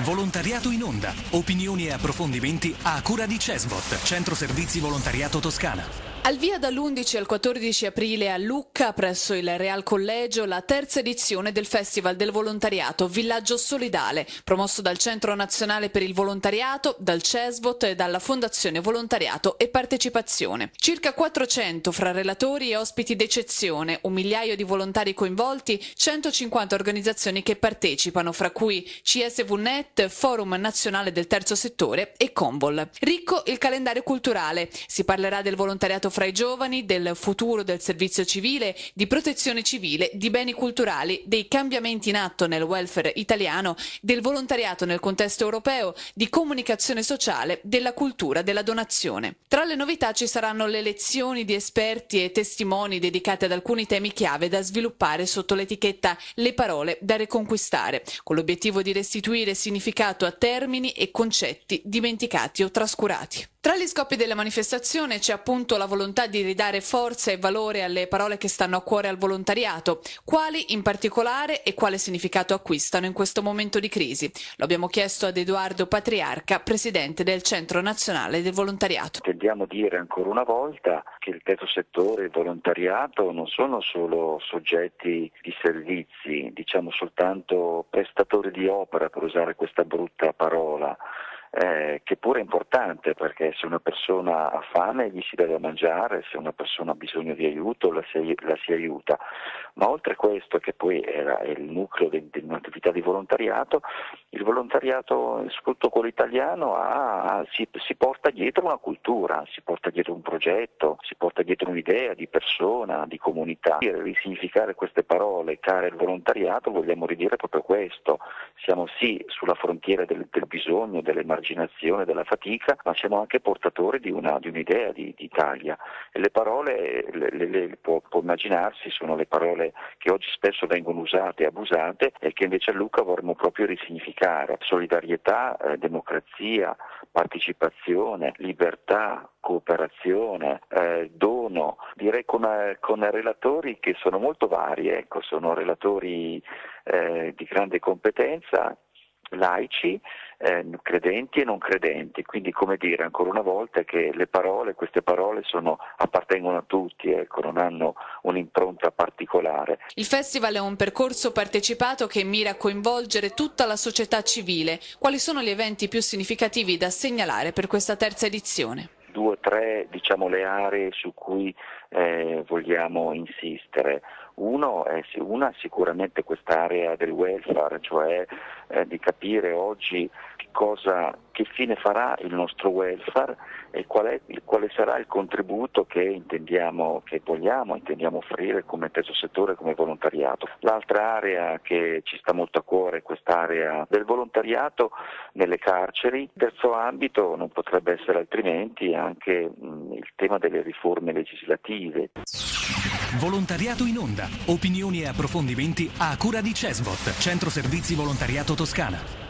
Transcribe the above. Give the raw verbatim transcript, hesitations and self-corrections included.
Volontariato in onda. Opinioni e approfondimenti a cura di Cesvot, Centro Servizi Volontariato Toscana. Al via dall'undici al quattordici aprile a Lucca, presso il Real Collegio, la terza edizione del Festival del Volontariato Villaggio Solidale, promosso dal Centro Nazionale per il Volontariato, dal Cesvot e dalla Fondazione Volontariato e Partecipazione. Circa quattrocento fra relatori e ospiti d'eccezione, un migliaio di volontari coinvolti, centocinquanta organizzazioni che partecipano, fra cui C S V Net, Forum Nazionale del Terzo Settore e Convol. Ricco il calendario culturale. Si parlerà del volontariato fra i giovani, del futuro del servizio civile, di protezione civile, di beni culturali, dei cambiamenti in atto nel welfare italiano, del volontariato nel contesto europeo, di comunicazione sociale, della cultura della donazione. Tra le novità ci saranno le lezioni di esperti e testimoni dedicate ad alcuni temi chiave da sviluppare sotto l'etichetta Le parole da riconquistare, con l'obiettivo di restituire significato a termini e concetti dimenticati o trascurati. Tra gli scopi della manifestazione c'è appunto la volontà di ridare forza e valore alle parole che stanno a cuore al volontariato, quali in particolare e quale significato acquistano in questo momento di crisi. Lo abbiamo chiesto ad Edoardo Patriarca, presidente del Centro Nazionale del Volontariato. Tendiamo a dire ancora una volta che il terzo settore e il volontariato non sono solo soggetti di servizi, diciamo soltanto prestatori di opera, per usare questa brutta parola. Eh, che pure è importante, perché se una persona ha fame gli si deve mangiare, se una persona ha bisogno di aiuto la si, la si aiuta, ma oltre a questo, che poi era è il nucleo di, di un'attività di volontariato, il volontariato soprattutto quello italiano ha, si, si porta dietro una cultura, si porta dietro un progetto, si porta dietro un'idea di persona, di comunità. Risignificare queste parole care al volontariato vogliamo ridire proprio questo: siamo sì sulla frontiera del, del bisogno, dell'emarginazione, della fatica, ma siamo anche portatori di, una, di un'idea di, di Italia. E le parole, le, le, le, può, può immaginarsi, sono le parole che oggi spesso vengono usate e abusate e che invece a Lucca vorremmo proprio risignificare: solidarietà, eh, democrazia, partecipazione, libertà, cooperazione, eh, dono, direi con, eh, con relatori che sono molto vari, ecco, sono relatori eh, di grande competenza, laici, eh, credenti e non credenti, quindi come dire ancora una volta che le parole, queste parole sono, appartengono a tutti, ecco, non hanno un'impronta particolare. Il festival è un percorso partecipato che mira a coinvolgere tutta la società civile. Quali sono gli eventi più significativi da segnalare per questa terza edizione? Due o tre, diciamo, le aree su cui eh, vogliamo insistere. Uno è, una sicuramente quest'area del welfare, cioè eh, di capire oggi che cosa, che fine farà il nostro welfare e qual è, quale sarà il contributo che intendiamo, che vogliamo, intendiamo offrire come terzo settore, come volontariato. L'altra area che ci sta molto a cuore è quest'area del volontariato nelle carceri. Il terzo ambito non potrebbe essere altrimenti anche mh, il tema delle riforme legislative. Volontariato in onda. Opinioni e approfondimenti a cura di Cesvot, Centro Servizi Volontariato Toscana.